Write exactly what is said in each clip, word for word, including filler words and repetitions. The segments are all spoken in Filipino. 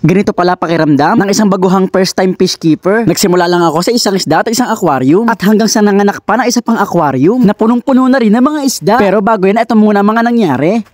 Ganito pala pakiramdam ng isang baguhang first time fish keeper. Nagsimula lang ako sa isang isda at isang aquarium at hanggang sa nanganak pa na isa pang aquarium na punong-puno na rin ng mga isda. Pero bago yun, ito muna mga nangyari.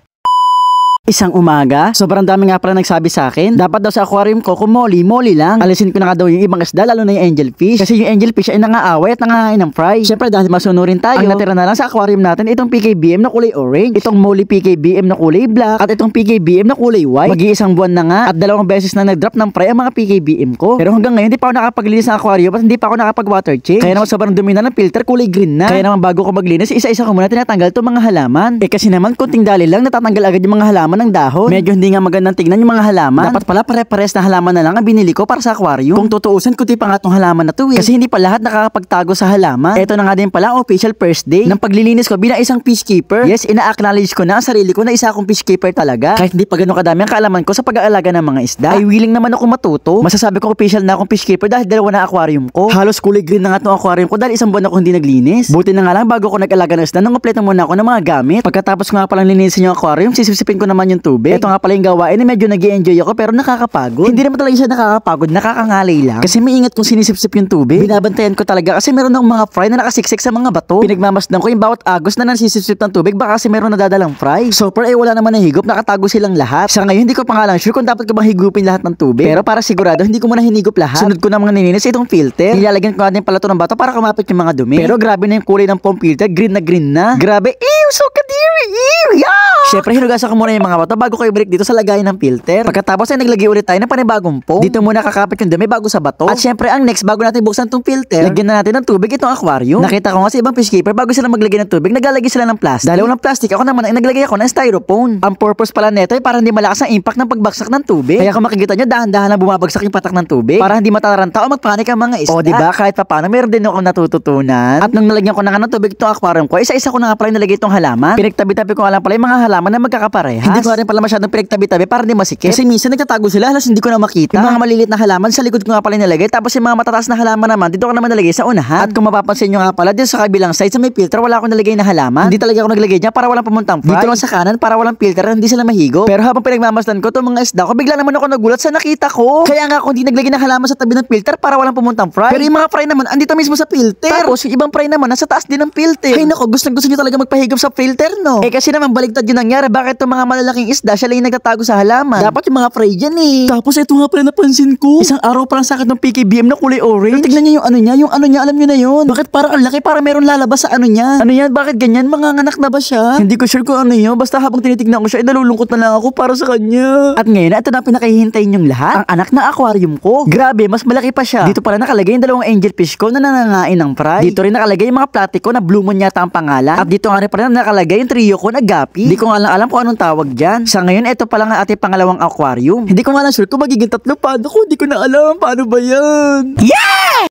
Isang umaga, sobrang dami nga pala nagsabi sa akin, dapat daw sa aquarium ko kumoli, moli lang. Alisin ko na nga daw yung ibang isda, lalo na yung angelfish. Kasi yung angelfish ay nangaaway at nangangain ng fry. Siyempre dahil masunurin tayo, ang natira na lang sa aquarium natin itong P K B M na kulay orange, itong molly P K B M na kulay black, at itong P K B M na kulay white. Mag-iisang buwan na nga at dalawang beses na nag-drop ng fry ang mga P K B M ko. Pero hanggang ngayon, hindi pa ako nakapaglinis ng aquarium at hindi pa ako nakapag-water change. Kaya naman sobrang dumi na ng filter, kulay green na. Kaya naman bago ko maglinis, isa-isa ko muna tinatanggal itong mga halaman. Eh kasi naman kunting dali lang natatanggal agad yung mga halaman ng dahon. Medyo hindi nga magandang tignan yung mga halaman. Dapat pala pare-pares na halaman na lang ang binili ko para sa aquarium. Kung tutuusan, kuti pa nga tong halaman na to eh. Kasi hindi pa lahat nakakapagtago sa halaman. Ito na nga din pala official first day ng paglilinis ko bilang isang fish keeper. Yes, ina-acknowledge ko na ang sarili ko na isa akong fish keeper talaga. Kahit hindi pa gano'ng kadami ang kaalaman ko sa pag-aalaga ng mga isda, ay willing naman ako matuto. Masasabi ko official na akong fish keeper dahil dalawa na aquarium ko. Halos kulay green na nga tong aquarium ko dahil isang buwan ako hindi naglinis. Buti na nga lang bago ko nag-alaga ng isda, nang kompleto muna ako ng mga gamit. Pagkatapos ko nga palang linisin yung aquarium, sisipsipin ko naman yung tubig. Ito nga pala yung gawain eh, medyo nag-i-enjoy ako pero nakakapagod. Hindi naman talaga siya nakakapagod, nakakangalay lang. Kasi maingat kung sinisipsip yung tubig. Binabantayan ko talaga kasi meron ng mga fry na nakasiksik sa mga bato. Pinagmamasdan ko yung bawat agos na nansisipsip ng tubig baka kasi meron nadadalang fry. So far eh wala naman nahigop, nakatago silang lahat. Sa ngayon hindi ko pa nga lang sure kung dapat ko bang higupin lahat ng tubig. Pero para sigurado hindi ko muna hinigop lahat. Sunod ko na mga nininis itong filter. Nilalagyan ko natin pala ito ng bato para kumapit yung mga dumi. Pero grabe na yung kulay ng foam filter, green na green na. Grabe, ew, so kadiri, ew, yeah! Syempre hinugasan ko muna yung mga bato bago ko ibalik dito sa lagayan ng filter. Pagkatapos ay naglagay ulit tayo ng panibagong foam. Dito muna kakapit yung dumi bago sa bato. At syempre ang next bago natin buksan tong filter, lagyan na natin ng tubig itong aquarium. Nakita ko nga sa ibang fish keeper bago sila maglagay ng tubig, naglalagay sila ng plastic. Dahil walang plastic, ako naman ay naglagay ako ng styrofoam. Ang purpose pala nito ay para hindi malakas ang impact ng pagbagsak ng tubig. Kaya kung makikita nyo, dahan-dahan lang bumabagsak yung patak ng tubig para hindi mataranta o magpanik ang mga isda. O diba, kahit pa paano meron din ako natututunan. At nung nalagyan ko na nga ng tubig itong aquarium ko, isa-isa ko na nga pala nilagay itong halaman. Pinagtabi-tabi ko nga lang pala yung mga halaman na magkakaparehas. Hindi ko rin pala masyadong pinagtabi-tabi para hindi masikip. Kasi minsan nagtatago sila, halos hindi ko na makita. Yung mga maliliit na halaman sa likod ko nga pala nilagay, tapos yung mga matataas na halaman naman dito ko naman nilagay sa unahan. At kung mapapansin nyo nga pala dito sa kabilang side sa may filter, wala akong nilagay na halaman. Hindi talaga ako naglagay niya para walang pumuntang fry. Dito lang sa kanan para walang filter, hindi sila mahigo. Pero habang pinagmamasdan ko itong mga isda ko, bigla naman ako nagulat sa nakita ko. Kaya nga kung hindi naglagay ng halaman sa tabi ng filter para walang pumuntang fry. Pero yung mga fry naman andito mismo sa filter. Tapos yung ibang fry naman nasa taas din ng filter. Ay nako, gusto gusto niyo talaga magpahigop sa filter, no? Eh kasi naman baligtad yung nangyari, bakit itong mga malalaking isda siya lang yung nagtatago sa halaman? Dapat yung mga fry dyan eh. Tapos ito nga pala napansin ko. Isang araw pa lang sa akin ng P K B M na kulay orange. Tignan niyo yung ano niya, yung ano niya, alam niyo na yun. Bakit parang ang laki, parang meron lalabas sa ano niya? Ano yan? Bakit ganyan? Manganganak na ba siya? Hindi ko sure kung ano yun. Basta habang tinitignan ko siya, ay nalulungkot na lang ako para sa kanya. At ngayon, ito na pinakahihintayin yung lahat. Ang anak na aquarium ko. Grabe, mas malaki pa siya. Dito pala nakalagay yung dalawang angelfish ko na nangangain ng fry. Dito rin nakalagay yung mga platiko na Blue Moon yata ang pangalan. At dito nga rin pala nakalagay yung trio ko na gapi. Hindi ko nga lang alam kung anong tawag dyan. Sa ngayon, ito pala nga ating pangalawang aquarium. Hindi ko nga lang sure kung magiging tatlo pa. Ako, hindi ko na alam. Paano ba yan? Yeah!